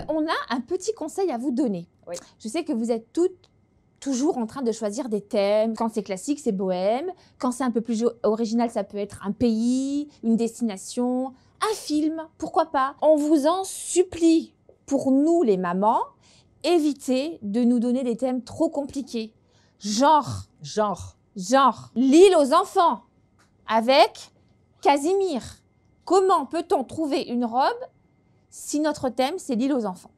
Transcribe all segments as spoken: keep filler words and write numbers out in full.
on a un petit conseil à vous donner. Oui. Je sais que vous êtes toutes toujours en train de choisir des thèmes. Quand c'est classique, c'est bohème. Quand c'est un peu plus original, ça peut être un pays, une destination, un film, pourquoi pas. On vous en supplie, pour nous les mamans, évitez de nous donner des thèmes trop compliqués. Genre, Genre. genre, l'île aux enfants avec Casimir. Comment peut-on trouver une robe si notre thème, c'est l'île aux enfants?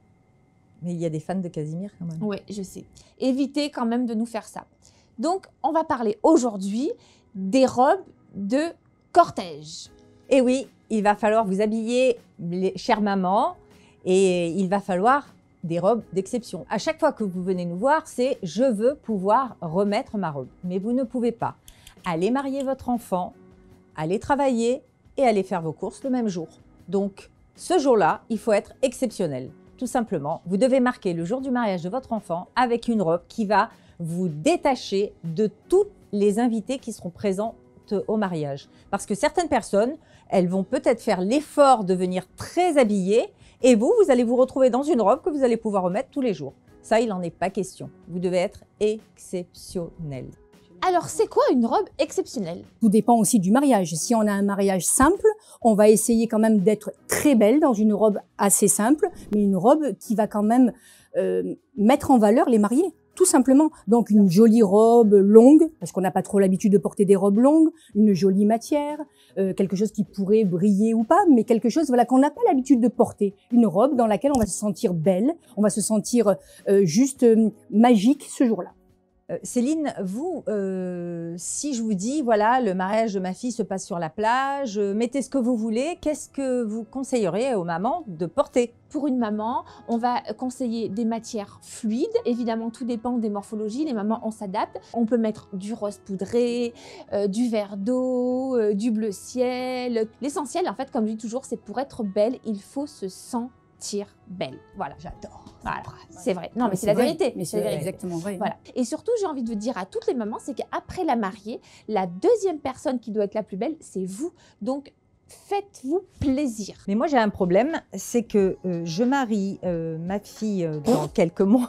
Mais il y a des fans de Casimir quand même. Oui, je sais. Évitez quand même de nous faire ça. Donc, on va parler aujourd'hui des robes de cortège. Et oui, il va falloir vous habiller, les chères mamans, et il va falloir des robes d'exception. À chaque fois que vous venez nous voir, c'est « je veux pouvoir remettre ma robe ». Mais vous ne pouvez pas. Allez marier votre enfant, allez travailler et allez faire vos courses le même jour. Donc, ce jour-là, il faut être exceptionnel. Tout simplement, vous devez marquer le jour du mariage de votre enfant avec une robe qui va vous détacher de tous les invités qui seront présents au mariage. Parce que certaines personnes, elles vont peut-être faire l'effort de venir très habillées et vous, vous allez vous retrouver dans une robe que vous allez pouvoir remettre tous les jours. Ça, il n'en est pas question. Vous devez être exceptionnel. Alors, c'est quoi une robe exceptionnelle? Tout dépend aussi du mariage. Si on a un mariage simple, on va essayer quand même d'être très belle dans une robe assez simple, mais une robe qui va quand même euh, mettre en valeur les mariés, tout simplement. Donc une jolie robe longue, parce qu'on n'a pas trop l'habitude de porter des robes longues, une jolie matière, euh, quelque chose qui pourrait briller ou pas, mais quelque chose voilà, qu'on n'a pas l'habitude de porter. Une robe dans laquelle on va se sentir belle, on va se sentir euh, juste euh, magique ce jour-là. Euh, Céline, vous, euh, si je vous dis, voilà, le mariage de ma fille se passe sur la plage, euh, mettez ce que vous voulez, qu'est-ce que vous conseilleriez aux mamans de porter? Pour une maman, on va conseiller des matières fluides. Évidemment, tout dépend des morphologies. Les mamans, on s'adapte. On peut mettre du rose poudré, euh, du vert d'eau, euh, du bleu ciel. L'essentiel, en fait, comme je dis toujours, c'est pour être belle, il faut se sentir belle. Voilà. J'adore. Voilà, c'est vrai. Non, mais c'est la vrai. vérité. Mais c'est la exactement vrai. Voilà. Et surtout, j'ai envie de vous dire à toutes les mamans, c'est qu'après la mariée, la deuxième personne qui doit être la plus belle, c'est vous. Donc, faites-vous plaisir. Mais moi, j'ai un problème, c'est que euh, je marie euh, ma fille euh, dans quelques mois.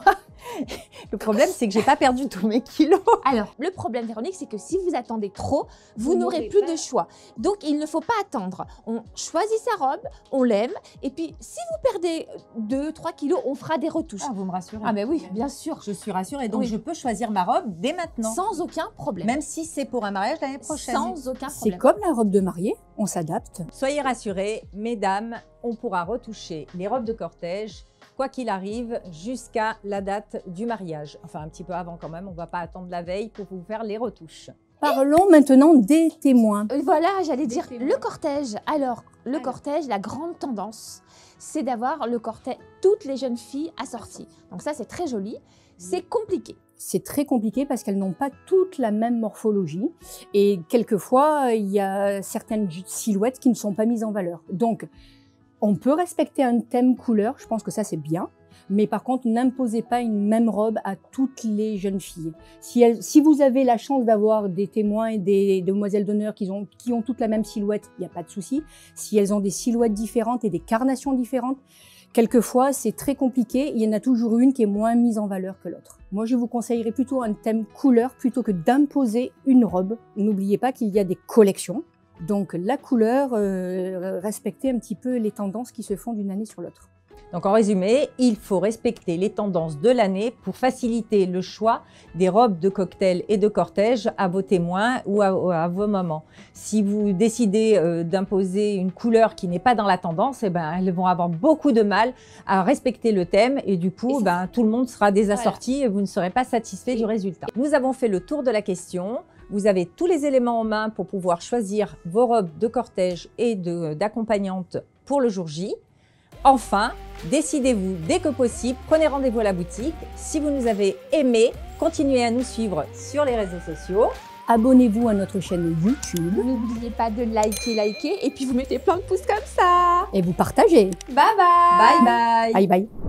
Le problème, c'est que j'ai pas perdu tous mes kilos. Alors, le problème, Véronique, c'est que si vous attendez trop, vous, vous n'aurez plus pas de choix. Donc, il ne faut pas attendre. On choisit sa robe, on l'aime, et puis si vous perdez deux trois kilos, on fera des retouches. Ah, vous me rassurez. Ah, mais oui, bien sûr. Je suis rassurée, donc Oui. je peux choisir ma robe dès maintenant. Sans aucun problème. Même si c'est pour un mariage l'année prochaine. Sans aucun C'est problème. comme la robe de mariée, on s'adapte. Soyez rassurés, mesdames, on pourra retoucher les robes de cortège, quoi qu'il arrive, jusqu'à la date du mariage. Enfin, un petit peu avant quand même, on ne va pas attendre la veille pour vous faire les retouches. Parlons maintenant des témoins. Euh, Voilà, j'allais dire témoins. le cortège. Alors, le Alors. cortège, la grande tendance, c'est d'avoir le cortège, toutes les jeunes filles assorties. Donc ça, c'est très joli. C'est compliqué. C'est très compliqué parce qu'elles n'ont pas toutes la même morphologie et quelquefois, il y a certaines silhouettes qui ne sont pas mises en valeur. Donc, on peut respecter un thème couleur, je pense que ça c'est bien, mais par contre, n'imposez pas une même robe à toutes les jeunes filles. Si, elles, si vous avez la chance d'avoir des témoins et des demoiselles d'honneur qui ont, qui ont toutes la même silhouette, il n'y a pas de souci. Si elles ont des silhouettes différentes et des carnations différentes, quelquefois, c'est très compliqué. Il y en a toujours une qui est moins mise en valeur que l'autre. Moi, je vous conseillerais plutôt un thème couleur plutôt que d'imposer une robe. N'oubliez pas qu'il y a des collections. Donc, la couleur, euh, respecter un petit peu les tendances qui se font d'une année sur l'autre. Donc, en résumé, il faut respecter les tendances de l'année pour faciliter le choix des robes de cocktail et de cortège à vos témoins ou à, à vos mamans. Si vous décidez euh, d'imposer une couleur qui n'est pas dans la tendance, eh ben, elles vont avoir beaucoup de mal à respecter le thème et du coup, et ben, tout le monde sera désassorti voilà. Et vous ne serez pas satisfait et... du résultat. Nous avons fait le tour de la question. Vous avez tous les éléments en main pour pouvoir choisir vos robes de cortège et d'accompagnante pour le jour J. Enfin, décidez-vous dès que possible, prenez rendez-vous à la boutique. Si vous nous avez aimés, continuez à nous suivre sur les réseaux sociaux. Abonnez-vous à notre chaîne YouTube. N'oubliez pas de liker, liker et puis vous mettez plein de pouces comme ça. Et vous partagez. Bye bye. Bye bye. Bye bye.